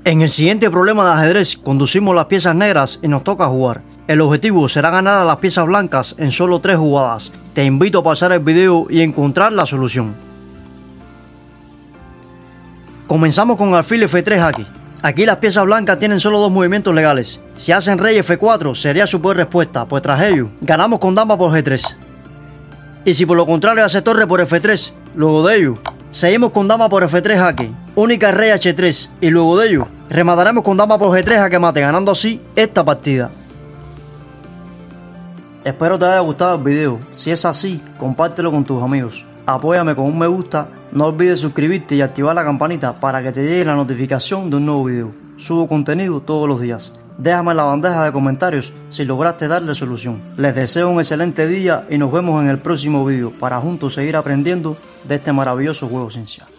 En el siguiente problema de ajedrez conducimos las piezas negras y nos toca jugar. El objetivo será ganar a las piezas blancas en solo 3 jugadas. Te invito a pasar el video y encontrar la solución. Comenzamos con alfil F3 aquí. Aquí las piezas blancas tienen solo 2 movimientos legales. Si hacen rey F4 sería su peor respuesta, pues tras ello ganamos con dama por G3. Y si por lo contrario hace torre por F3, luego de ello seguimos con dama por F3 jaque, única rey H3 y luego de ello remataremos con dama por G3 jaque mate, ganando así esta partida. Espero te haya gustado el video. Si es así, compártelo con tus amigos. Apóyame con un me gusta, no olvides suscribirte y activar la campanita para que te llegue la notificación de un nuevo video. Subo contenido todos los días. Déjame en la bandeja de comentarios si lograste darle solución. Les deseo un excelente día y nos vemos en el próximo video para juntos seguir aprendiendo de este maravilloso juego ciencia.